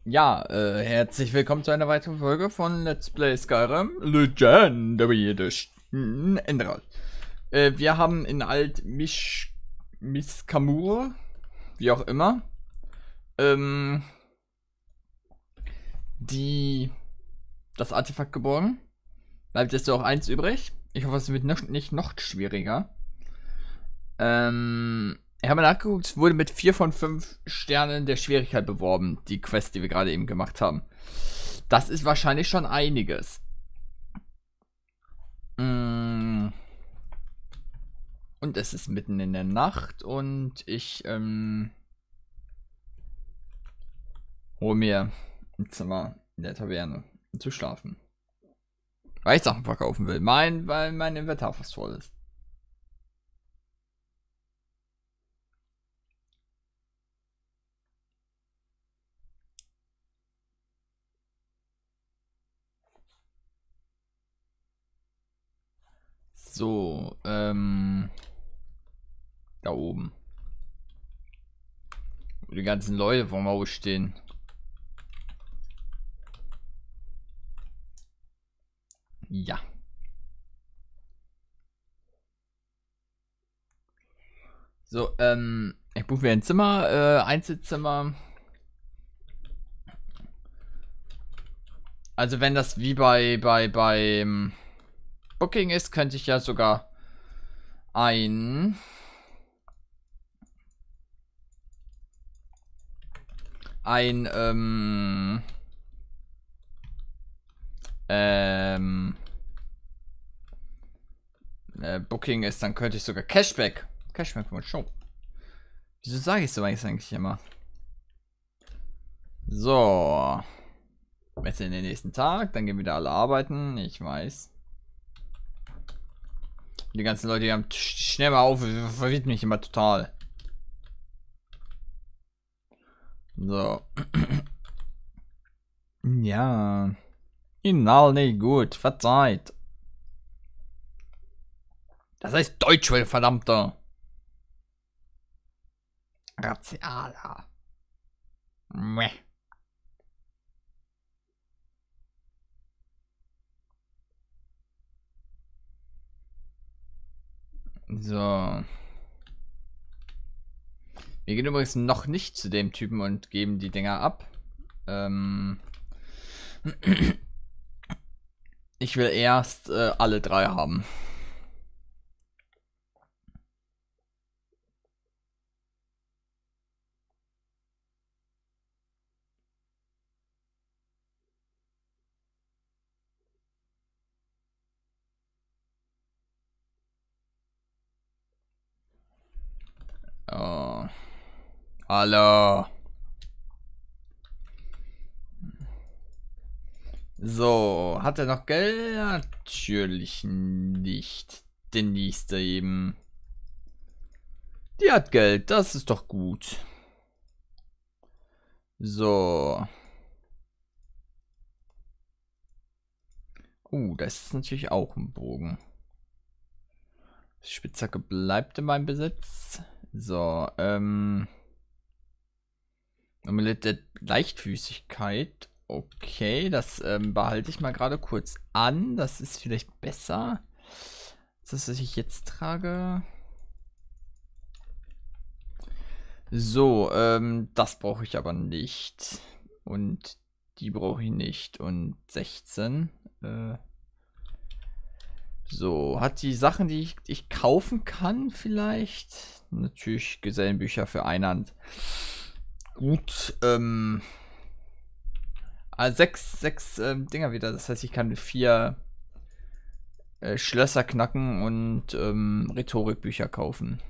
Ja, herzlich willkommen zu einer weiteren Folge von Let's Play Skyrim Legendary Edition Enderal. Wir haben in Miskamur, wie auch immer, das Artefakt geborgen. Bleibt jetzt noch eins übrig. Ich hoffe, es wird nicht noch schwieriger. Ich habe nachgeguckt, es wurde mit 4 von 5 Sternen der Schwierigkeit beworben, die Quest, die wir gerade eben gemacht haben. Das ist wahrscheinlich schon einiges. Und es ist mitten in der Nacht und ich hole mir ein Zimmer in der Taverne, um zu schlafen. Weil ich Sachen verkaufen will. Weil mein Inventar fast voll ist. So, da oben. Wo die ganzen Leute vom Haus stehen. Ja. So, ich buche mir ein Zimmer, Einzelzimmer. Also wenn das wie beim Booking ist, könnte ich ja sogar ein Booking ist, dann könnte ich sogar Cashback von Show. Wieso sage ich so eigentlich immer? So. Jetzt in den nächsten Tag, dann gehen wieder alle arbeiten, ich weiß. Die ganzen Leute, die haben schnell mal auf, verwirrt mich immer total. So. Ja. Inhalt nicht gut, verzeiht. Das heißt Deutsch, verdammter. Razialer. Meh. So. Wir gehen übrigens noch nicht zu dem Typen und geben die Dinger ab. Ich will erst alle 3 haben. Oh. Hallo. So, hat er noch Geld? Natürlich nicht. Den nächste eben. Die hat Geld, das ist doch gut. So. Das ist natürlich auch ein Bogen. Die Spitzhacke bleibt in meinem Besitz. So, Amulett der Leichtfüßigkeit. Okay, das behalte ich mal gerade kurz an. Das ist vielleicht besser. Das, was ich jetzt trage. So, das brauche ich aber nicht. Und die brauche ich nicht. Und 16. So, hat die Sachen, die ich kaufen kann vielleicht? Natürlich Gesellenbücher für Einhand. Gut, 6 Dinger wieder. Das heißt, ich kann 4 Schlösser knacken und Rhetorikbücher kaufen.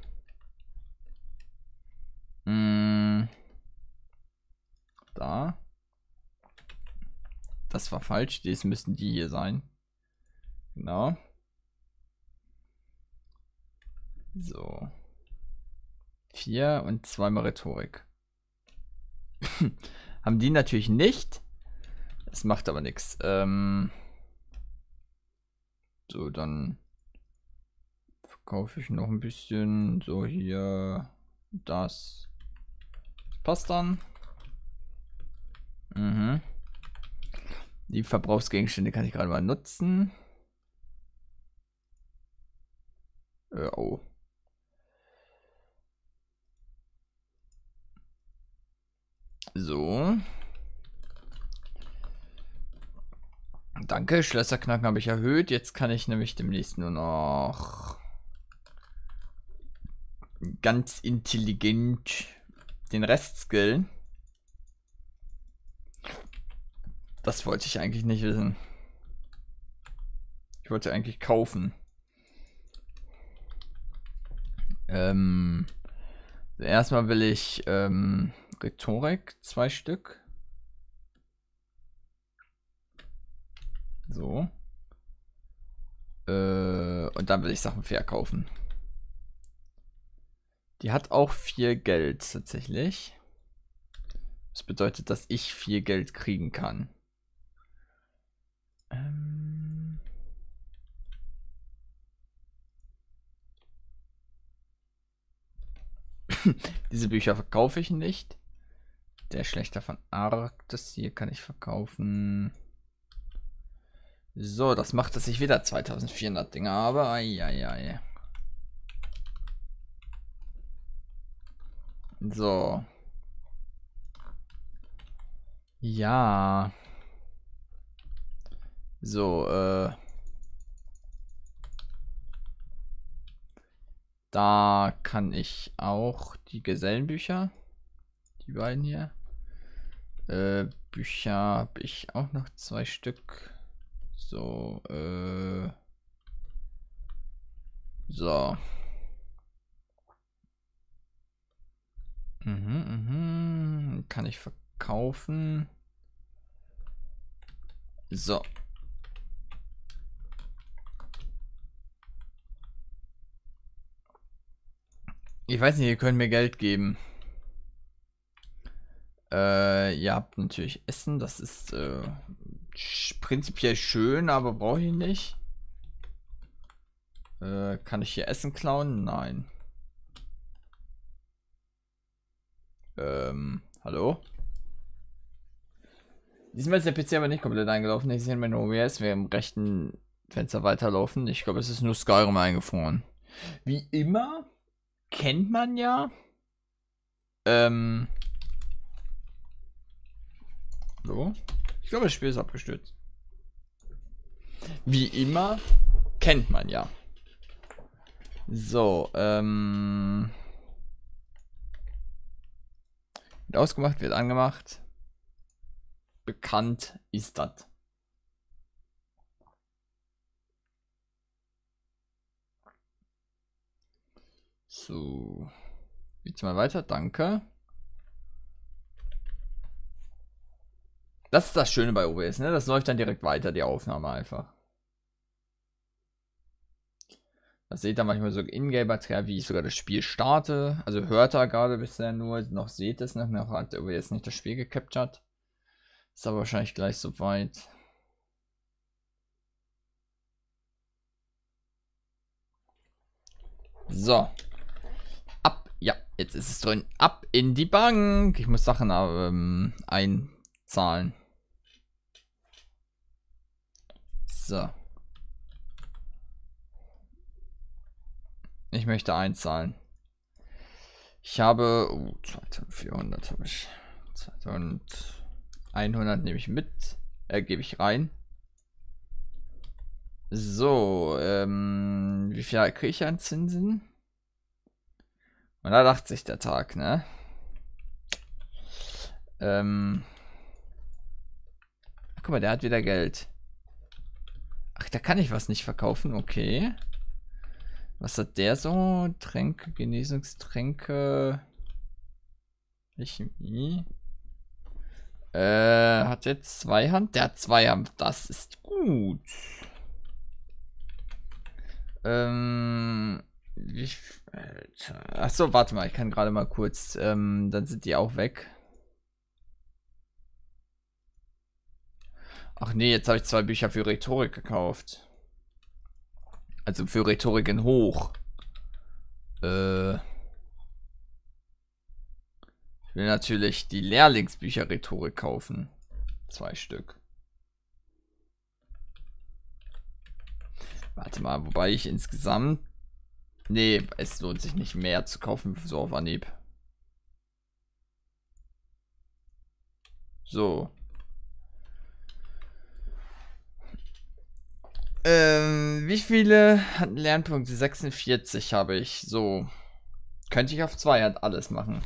Da. Das war falsch. Das müssten die hier sein. Genau. So. 4 und 2-mal Rhetorik. Haben die natürlich nicht. Das macht aber nichts. So, dann verkaufe ich noch ein bisschen. So, hier. Das passt dann. Die Verbrauchsgegenstände kann ich gerade mal nutzen. Oh. So. Danke, Schlösserknacken habe ich erhöht. Jetzt kann ich nämlich demnächst nur noch ganz intelligent den Rest skillen. Das wollte ich eigentlich nicht wissen. Ich wollte eigentlich kaufen. Erstmal will ich Rhetorik 2 Stück. So. Und dann will ich Sachen verkaufen. Die hat auch viel Geld tatsächlich. Das bedeutet, dass ich viel Geld kriegen kann. Diese Bücher verkaufe ich nicht. Der Schlechter von Arktis hier kann ich verkaufen. So, das macht, dass ich wieder 2400 Dinger habe. Eieiei. So. Ja. So, da kann ich auch die Gesellenbücher. Die beiden hier. Bücher habe ich auch noch 2 Stück. So, so. Kann ich verkaufen. So. Ich weiß nicht, ihr könnt mir Geld geben. Ihr habt natürlich Essen, das ist prinzipiell schön, aber brauche ich nicht. Kann ich hier Essen klauen? Nein. Hallo? Diesmal ist der PC aber nicht komplett eingelaufen. Ich sehe meine OBS, wir im rechten Fenster weiterlaufen. Ich glaube, es ist nur Skyrim eingefroren. Wie immer kennt man ja. So. Ich glaube, das Spiel ist abgestürzt. Wie immer kennt man ja. So, wird ausgemacht, wird angemacht. Bekannt ist das. So. Geht's mal weiter, danke. Das ist das Schöne bei OBS, ne? Das läuft dann direkt weiter, die Aufnahme einfach. Das seht ihr manchmal so Ingame-Material, wie ich sogar das Spiel starte. Also hört ihr gerade bisher nur, noch seht es noch hat OBS nicht das Spiel gecaptured. Ist aber wahrscheinlich gleich soweit. So. Ab, ja, jetzt ist es drin. Ab in die Bank. Ich muss Sachen einzahlen. So. Ich möchte einzahlen. Ich habe 2400 habe ich. 2100 nehme ich mit. Gebe ich rein. So, wie viel kriege ich an Zinsen? 180 der Tag, ne? Guck mal, der hat wieder Geld. Ach, da kann ich was nicht verkaufen, okay. Was hat der so? Tränke, Genesungstränke. Chemie. Hat der Zweihand? Der hat Zweihand, das ist gut. Achso, warte mal, ich kann gerade mal kurz. Dann sind die auch weg. Ach nee, jetzt habe ich 2 Bücher für Rhetorik gekauft. Also für Rhetorik in Hoch. Ich will natürlich die Lehrlingsbücher Rhetorik kaufen. 2 Stück. Warte mal, wobei ich insgesamt... Nee, es lohnt sich nicht mehr zu kaufen, so auf Anhieb. So. Wie viele Lernpunkte? 46 habe ich. So. Könnte ich auf 2 halt alles machen.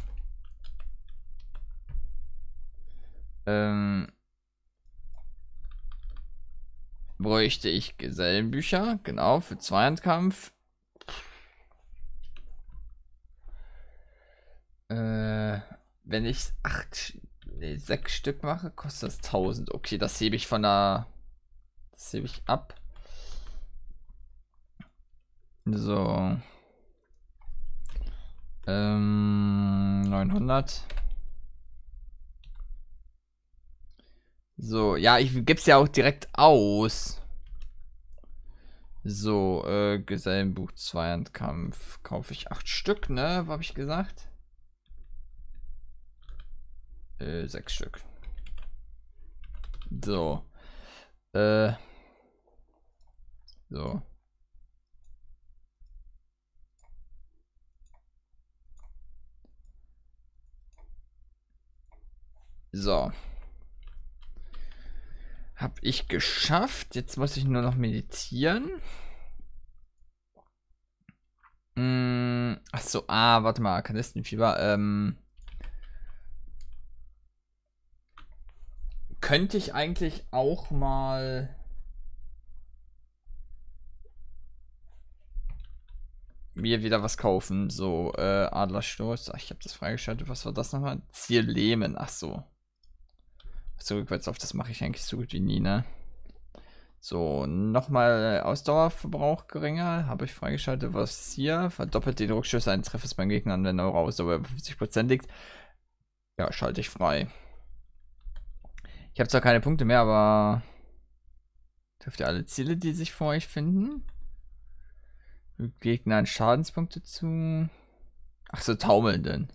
Bräuchte ich Gesellenbücher, genau, für Zweihandkampf. Wenn ich 6 Stück mache, kostet das 1000. Okay, das hebe ich von der... Das hebe ich ab. So. 900. So, ja, ich gebe es ja auch direkt aus. So, Gesellenbuch Zweihandkampf. Kaufe ich 8 Stück, ne? Was habe ich gesagt? 6 Stück. So. So. So. Hab ich geschafft. Jetzt muss ich nur noch meditieren. Achso, warte mal. Kanistenfieber. Könnte ich eigentlich auch mal mir wieder was kaufen. So, Adlerstoß. Ach, ich habe das freigeschaltet. Was war das nochmal? Zierlehmen. Ach so. Rückwärts auf, das mache ich eigentlich so gut wie nie, ne? So, nochmal Ausdauerverbrauch geringer. Habe ich freigeschaltet. Was hier? Verdoppelt den Rückstoß eines Treffers beim Gegner an, wenn eure Ausdauer über 50% liegt. Ja, schalte ich frei. Ich habe zwar keine Punkte mehr, aber trifft ihr alle Ziele, die sich vor euch finden? Gegnern Schadenspunkte zu. Ach so, taumelnden.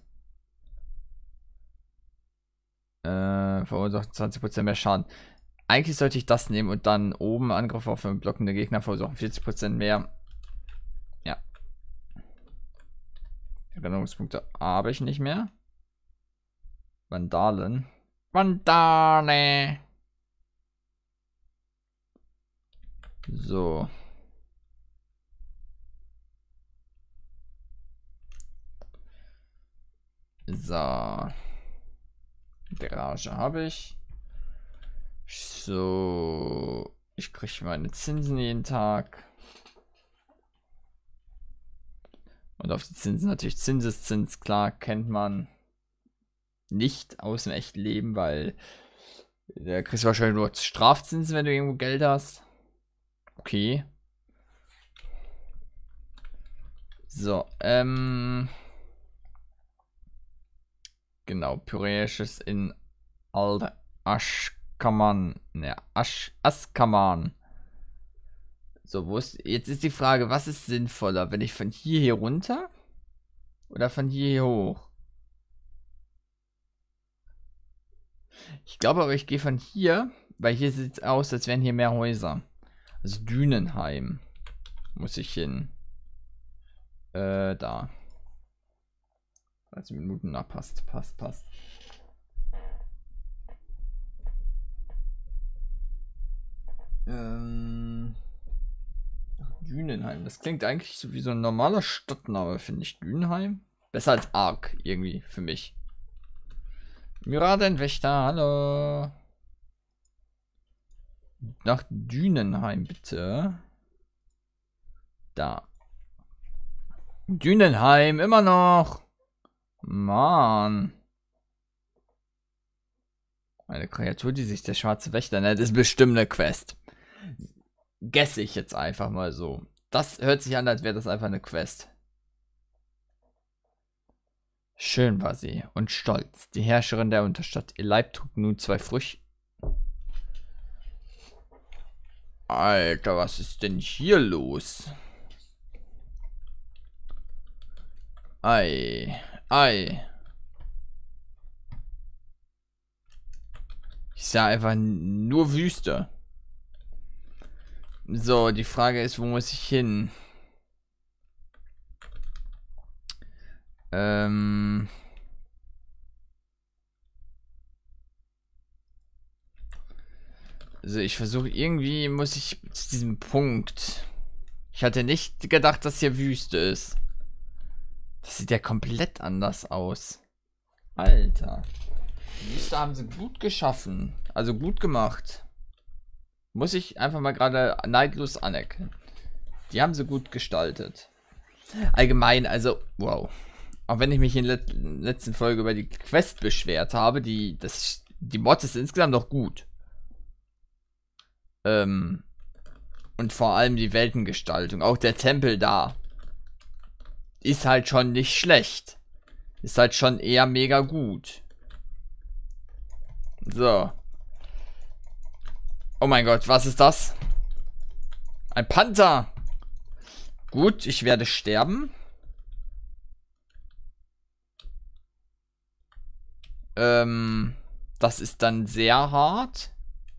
Verursacht 20% mehr Schaden. Eigentlich sollte ich das nehmen und dann oben Angriff auf einen blockenden Gegner verursachen 40% mehr. Ja. Erinnerungspunkte habe ich nicht mehr. Vandalen. Vandale. So. So. Garage habe ich. So. Ich kriege meine Zinsen jeden Tag. Und auf die Zinsen natürlich Zinseszins, klar, kennt man nicht aus dem echten Leben, weil da kriegst du wahrscheinlich nur Strafzinsen, wenn du irgendwo Geld hast. Okay. So, genau, Pyräisches in Aschkaman. Ne, Askaman. So, wo ist. Jetzt ist die Frage, was ist sinnvoller, wenn ich von hier runter oder von hier hoch? Ich glaube aber, ich gehe von hier, weil hier sieht es aus, als wären hier mehr Häuser. Also Dünenheim muss ich hin. Da. 30 Minuten, na passt. Dünenheim. Das klingt eigentlich so wie so ein normaler Stadtname, finde ich. Dünenheim. Besser als Ark, irgendwie, für mich. Miradenwächter, hallo. Nach Dünenheim, bitte. Da. Dünenheim, immer noch. Mann. Eine Kreatur, die sich der schwarze Wächter nennt, ist bestimmt eine Quest. Gesse ich jetzt einfach mal so. Das hört sich an, als wäre das einfach eine Quest. Schön war sie und stolz, die Herrscherin der Unterstadt. Ihr Leib trug nun 2 Früchte. Alter, was ist denn hier los? Ei. Ich sah einfach nur Wüste. So, die Frage ist, wo muss ich hin? Also ich versuche irgendwie, muss ich zu diesem Punkt. Ich hatte nicht gedacht, dass hier Wüste ist. Das sieht ja komplett anders aus. Alter. Die Wüste haben sie gut geschaffen. Also gut gemacht. Muss ich einfach mal gerade neidlos anerkennen. Die haben sie gut gestaltet. Allgemein, also, wow. Auch wenn ich mich in der letzten Folge über die Quest beschwert habe, die Mod ist insgesamt noch gut. Und vor allem die Weltengestaltung. Auch der Tempel da. Ist halt schon nicht schlecht. Ist halt schon eher mega gut. So. Oh mein Gott, was ist das? Ein Panther. Gut, ich werde sterben. Das ist dann sehr hart.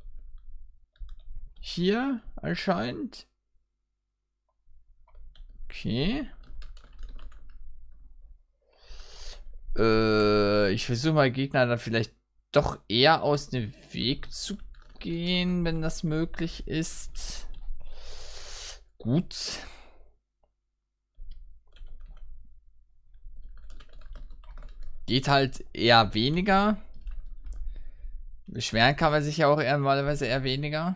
Hier anscheinend. Okay. Ich versuche mal Gegner dann vielleicht doch eher aus dem Weg zu gehen, wenn das möglich ist. Gut. Geht halt eher weniger. Beschweren kann man sich ja auch normalerweise eher weniger.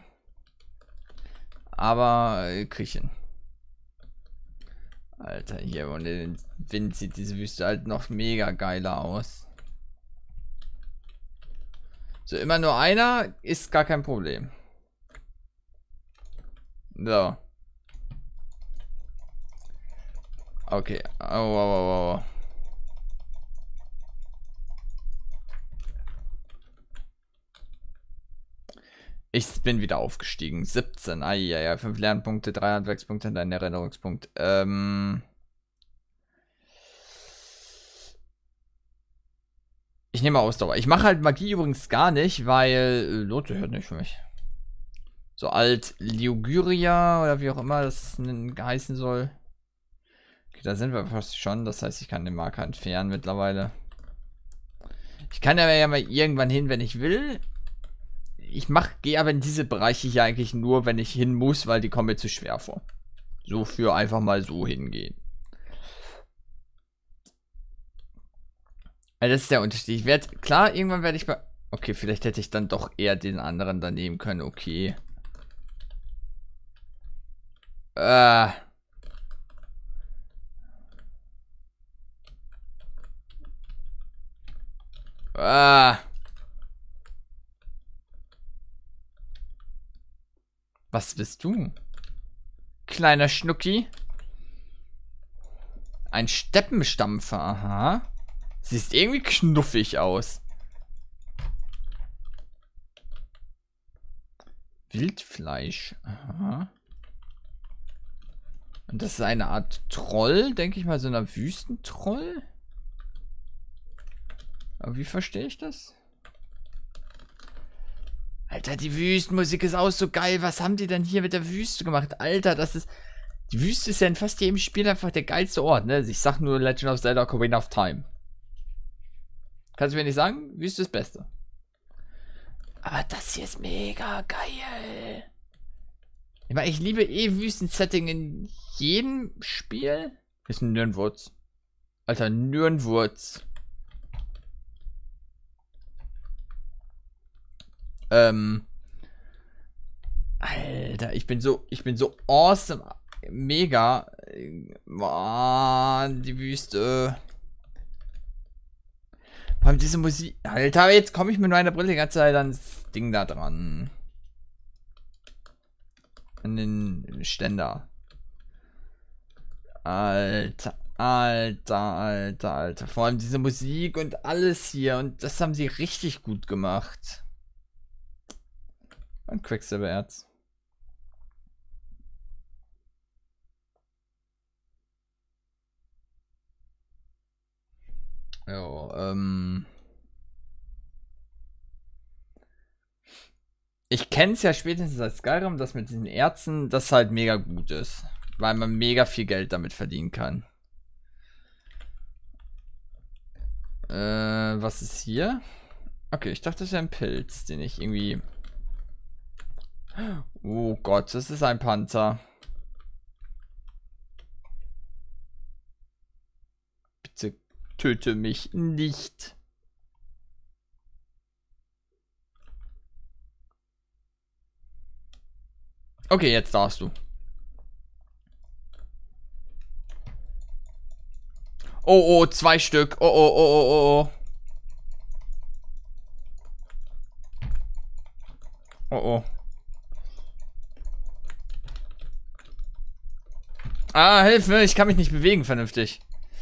Aber krieg ich hin. Alter, hier ohne den Wind sieht diese Wüste halt noch mega geiler aus. So, immer nur einer ist gar kein Problem. So. Okay. Oh. Ich bin wieder aufgestiegen. 17. Ja. 5 Lernpunkte, 3 Handwerkspunkte und ein Erinnerungspunkt. Ich nehme Ausdauer. Ich mache halt Magie übrigens gar nicht, weil lohnt sich halt nicht für mich. So alt Liguria oder wie auch immer das heißen soll. Okay, da sind wir fast schon. Das heißt, ich kann den Marker entfernen mittlerweile. Ich kann ja mal irgendwann hin, wenn ich will. Gehe aber in diese Bereiche hier eigentlich nur, wenn ich hin muss, weil die kommen mir zu schwer vor. So für einfach mal so hingehen. Also das ist der Unterschied. Klar, irgendwann werde ich bei... Okay, vielleicht hätte ich dann doch eher den anderen dann nehmen können. Okay. Was bist du? Kleiner Schnucki. Ein Steppenstampfer, aha. Siehst irgendwie knuffig aus. Wildfleisch, aha. Und das ist eine Art Troll, denke ich mal, so ein Wüstentroll. Aber wie verstehe ich das? Alter, die Wüstenmusik ist auch so geil. Was haben die denn hier mit der Wüste gemacht? Alter, das ist... Die Wüste ist ja in fast jedem Spiel einfach der geilste Ort, ne? Ich sag nur Legend of Zelda Ocarina of Time. Kannst du mir nicht sagen? Wüste ist das Beste. Aber das hier ist mega geil. Ich meine, ich liebe Wüstensetting in jedem Spiel. Ist ein Nirnwurz. Alter, Nirnwurz. Alter, ich bin so awesome. Mega. Mann, die Wüste. Vor allem diese Musik. Alter, jetzt komme ich mit meiner Brille die ganze Zeit ans Ding da dran. An den Ständer. Alter. Vor allem diese Musik und alles hier. Und das haben sie richtig gut gemacht. Und Quecksilbererz. Ja, Ich kenne es ja spätestens als Skyrim, dass mit diesen Erzen das halt mega gut ist. Weil man mega viel Geld damit verdienen kann. Was ist hier? Okay, ich dachte, das wäre ein Pilz, den ich irgendwie... Oh Gott, das ist ein Panzer. Bitte töte mich nicht. Okay, jetzt darfst du. Oh, oh, 2 Stück. Oh, oh, oh, oh, oh. Oh, oh. Ah, hilf mir, ich kann mich nicht bewegen vernünftig.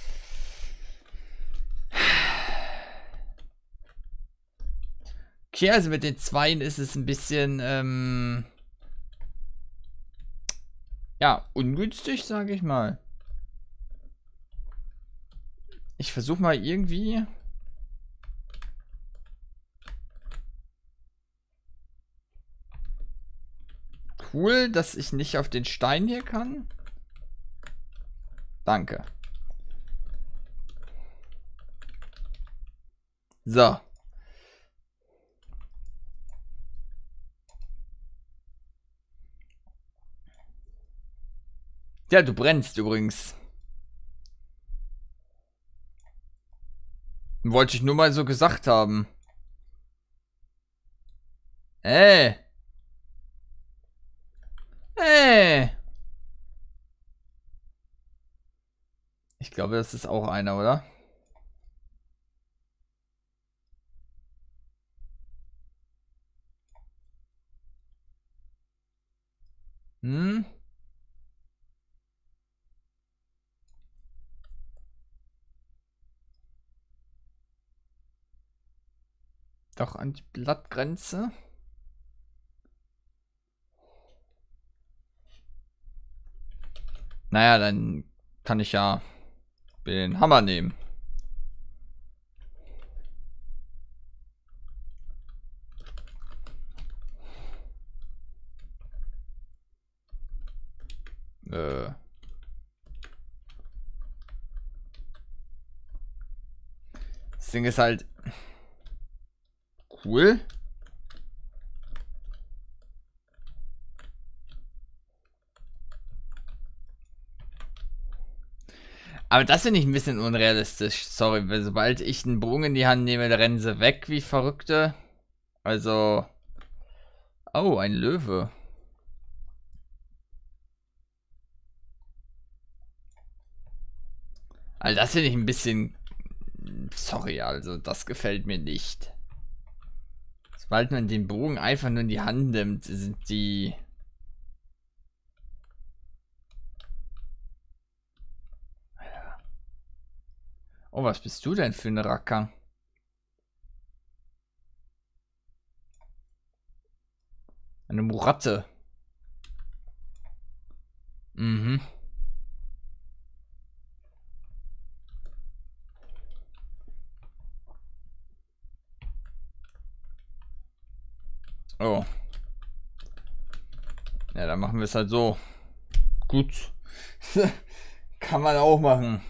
Okay, also mit den Zweien ist es ein bisschen, ja, ungünstig, sage ich mal. Ich versuche mal irgendwie... Cool, dass ich nicht auf den Stein hier kann. Danke. So. Ja, du brennst übrigens. Wollte ich nur mal so gesagt haben. Ey. Ich glaube, das ist auch einer, oder? Hm? Doch an die Blattgrenze. Naja, dann kann ich ja den Hammer nehmen. Das Ding ist halt cool. Aber das finde ich ein bisschen unrealistisch. Sorry, weil sobald ich einen Bogen in die Hand nehme, da rennen sie weg wie Verrückte. Also. Oh, ein Löwe. Also das finde ich ein bisschen... Sorry, also das gefällt mir nicht. Sobald man den Bogen einfach nur in die Hand nimmt, sind die... Oh, was bist du denn für eine Racker? Eine Muratte. Mhm. Oh. Ja, dann machen wir es halt so. Gut. Kann man auch machen.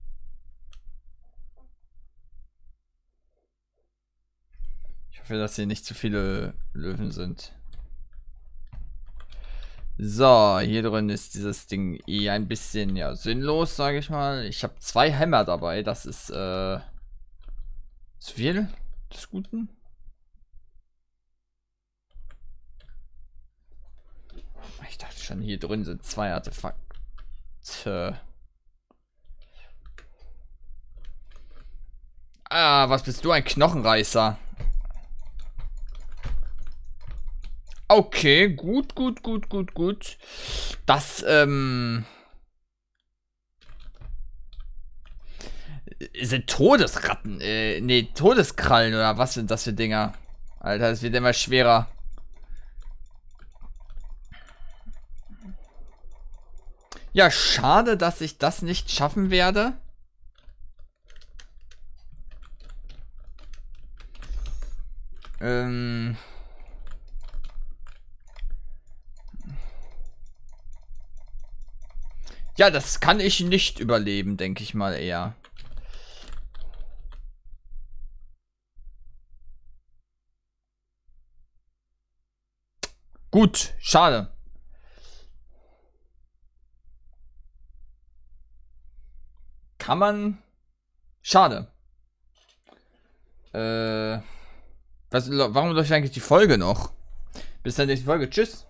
Ich hoffe, dass hier nicht zu viele Löwen sind. So, hier drin ist dieses Ding eh ein bisschen, ja, sinnlos, sage ich mal. Ich habe 2 Hämmer dabei. Das ist, zu viel des Guten. Ich dachte schon, hier drin sind 2 Artefakte. Ah, was bist du? Ein Knochenreißer. Okay, gut, gut, gut, gut, gut. Das, sind Todesratten, nee, Todeskrallen oder was sind das für Dinger? Alter, es wird immer schwerer. Ja, schade, dass ich das nicht schaffen werde. Ja, das kann ich nicht überleben, denke ich mal eher. Gut, schade. Kann man... Schade. Warum läuft eigentlich die Folge noch? Bis dann nächste Folge. Tschüss.